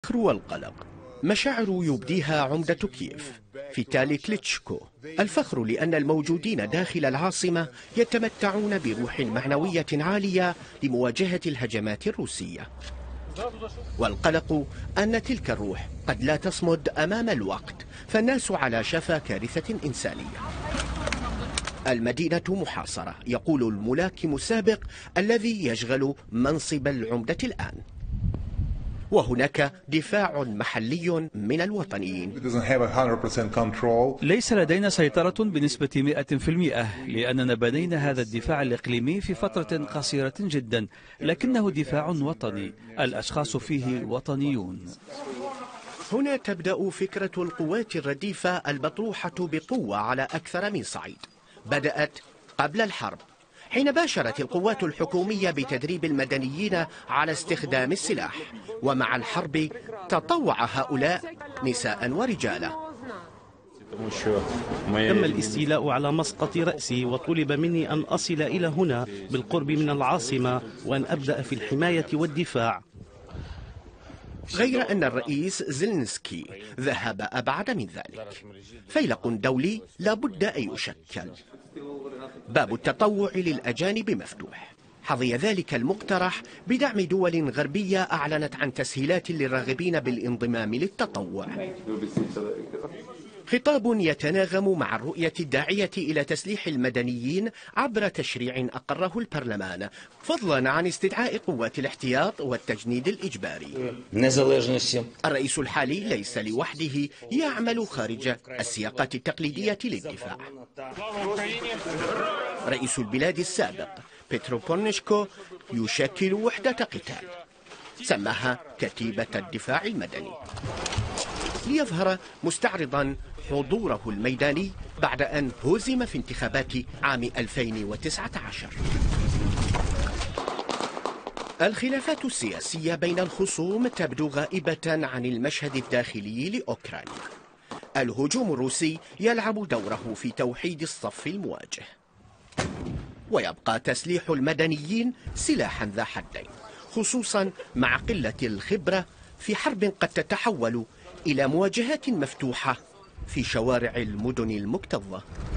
الفخر والقلق مشاعر يبديها عمدة كييف فيتالي كليتشكو. الفخر لأن الموجودين داخل العاصمة يتمتعون بروح معنوية عالية لمواجهة الهجمات الروسية، والقلق أن تلك الروح قد لا تصمد أمام الوقت، فالناس على شفا كارثة إنسانية. المدينة محاصرة، يقول الملاكم السابق الذي يشغل منصب العمدة الآن، وهناك دفاع محلي من الوطنيين. ليس لدينا سيطرة بنسبة 100%، لأننا بنينا هذا الدفاع الإقليمي في فترة قصيرة جدا، لكنه دفاع وطني، الأشخاص فيه وطنيون. هنا تبدأ فكرة القوات الرديفة المطروحة بقوة على أكثر من صعيد. بدأت قبل الحرب، حين باشرت القوات الحكومية بتدريب المدنيين على استخدام السلاح، ومع الحرب تطوع هؤلاء نساء ورجالا. تم الاستيلاء على مسقط رأسي، وطلب مني أن أصل إلى هنا بالقرب من العاصمة وأن أبدأ في الحماية والدفاع. غير أن الرئيس زيلينسكي ذهب أبعد من ذلك. فيلق دولي لابد أن يشكل. باب التطوع للأجانب مفتوح. حظي ذلك المقترح بدعم دول غربية أعلنت عن تسهيلات للراغبين بالانضمام للتطوع. خطاب يتناغم مع الرؤية الداعية إلى تسليح المدنيين عبر تشريع أقره البرلمان، فضلا عن استدعاء قوات الاحتياط والتجنيد الإجباري. الرئيس الحالي ليس لوحده يعمل خارج السياقات التقليدية للدفاع. رئيس البلاد السابق بيترو بورنيشكو يشكل وحدة قتال سماها كتيبة الدفاع المدني، ليظهر مستعرضا حضوره الميداني بعد أن هزم في انتخابات عام 2019. الخلافات السياسية بين الخصوم تبدو غائبة عن المشهد الداخلي لأوكرانيا. الهجوم الروسي يلعب دوره في توحيد الصف المواجه، ويبقى تسليح المدنيين سلاحا ذا حدين، خصوصا مع قلة الخبرة في حرب قد تتحول إلى مواجهات مفتوحة في شوارع المدن المكتظة.